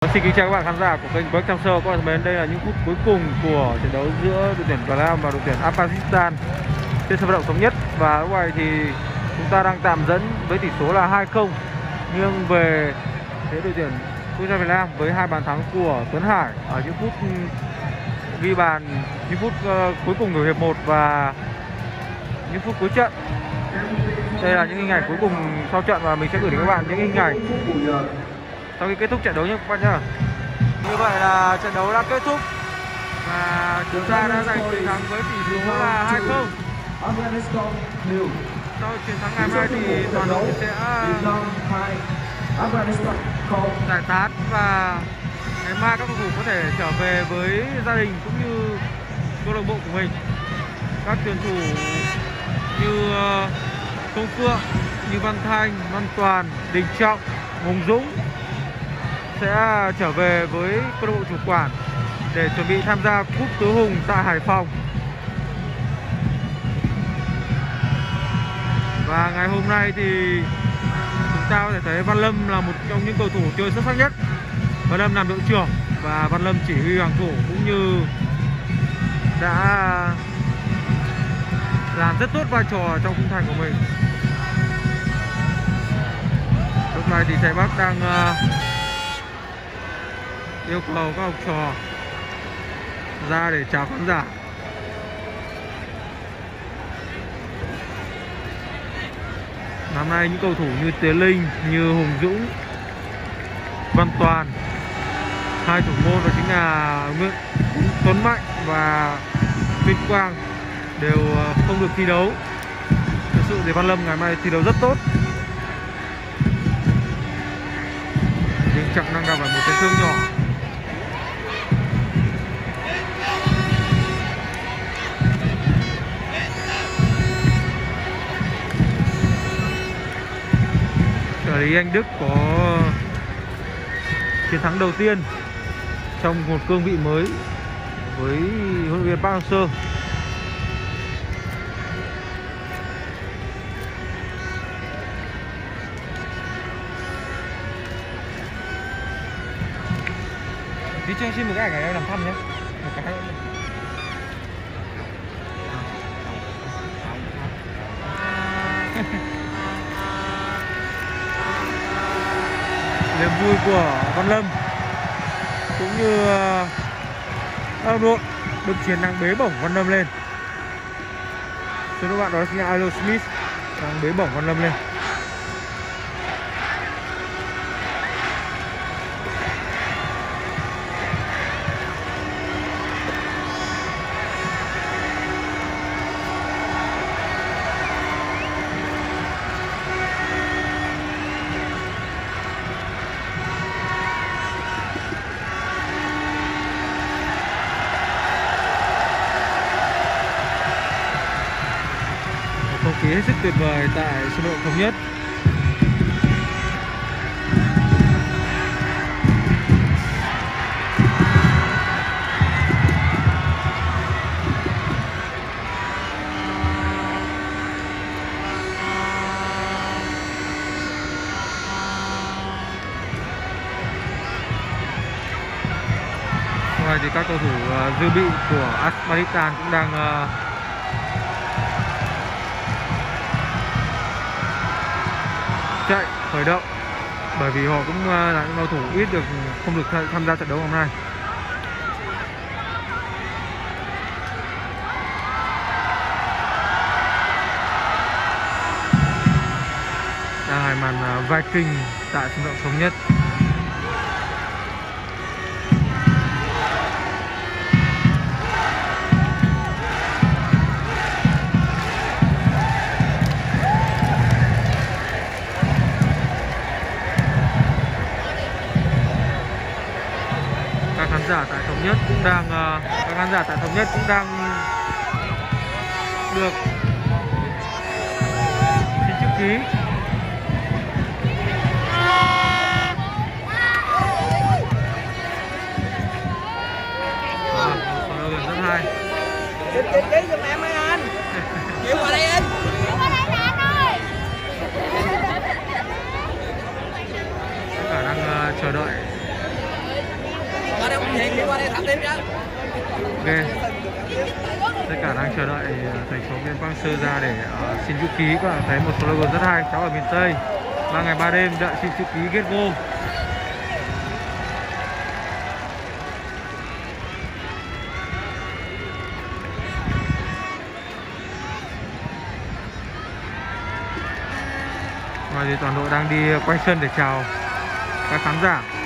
Xin kính chào các bạn khán giả của kênh Break Time Show. Các bạn thân mến, đây là những phút cuối cùng của trận đấu giữa đội tuyển Việt Nam và đội tuyển Afghanistan trên sân vận động Thống Nhất. Và lúc này thì chúng ta đang tạm dẫn với tỷ số là 2-0 nghiêng về phía đội tuyển quốc gia Việt Nam với 2 bàn thắng của Tuấn Hải ở những phút ghi bàn, những phút cuối cùng của hiệp 1 và những phút cuối trận. Đây là những hình ảnh cuối cùng sau trận và mình sẽ gửi đến các bạn những hình ảnh sau khi kết thúc trận đấu nhé các bạn nhé. Như vậy là trận đấu đã kết thúc và chúng ta đã giành chiến thắng với tỷ số là 2-0. Sau chiến thắng ngày mai thì toàn đội sẽ giải tán và ngày mai các cầu thủ có thể trở về với gia đình cũng như câu lạc bộ của mình. Các tuyển thủ như Công Phượng, như Văn Thanh, Văn Toàn, Đình Trọng, Hùng Dũng sẽ trở về với câu lạc bộ chủ quản để chuẩn bị tham gia Cúp Tứ Hùng tại Hải Phòng. Và ngày hôm nay thì chúng ta có thể thấy Văn Lâm là một trong những cầu thủ chơi xuất sắc nhất. Văn Lâm làm đội trưởng và Văn Lâm chỉ huy hàng thủ cũng như đã làm rất tốt vai trò trong khung thành của mình. Lúc này thì thầy Bắc đang yêu cầu các học trò ra để chào khán giả. Năm nay những cầu thủ như Tiến Linh, như Hùng Dũng, Văn Toàn, hai thủ môn đó chính là Nguyễn Tuấn Mạnh và Tuyên Quang đều không được thi đấu. Thực sự thì Văn Lâm ngày mai thi đấu rất tốt. Đình Trọng đang gặp phải một chấn thương nhỏ. Trợ lý Anh Đức có chiến thắng đầu tiên trong một cương vị mới với huấn luyện viên Park Hang-seo. Tí cho em xin một cái ảnh này em làm thăm nhé. Một cái niềm vui của Văn Lâm cũng như đội được chiến đang bế bổng Văn Lâm lên. Thưa các bạn, đó chính là Alo Smith đang bế bổng Văn Lâm lên. Không khí hết sức tuyệt vời tại sân vận động Thống Nhất. Ngoài thì các cầu thủ dự bị của Afghanistan cũng đang chạy khởi động, bởi vì họ cũng là những cầu thủ không được tham gia trận đấu hôm nay. Đang hai màn Viking tại sân vận động Thống Nhất. Các khán giả tại Thống Nhất cũng đang được xin chữ ký. Một rất hay. Chữ ký giùm em ơi anh. Chịu vào đây anh. Tất cả đang chờ đợi Ok, tất cả đang chờ đợi thành phố viên Quang Sơ ra để xin chữ ký. Các bạn thấy một slogan rất hay: cháu ở miền Tây 3 ngày 3 đêm đợi xin chữ ký Get Go. Và thì toàn đội đang đi quanh sân để chào các khán giả.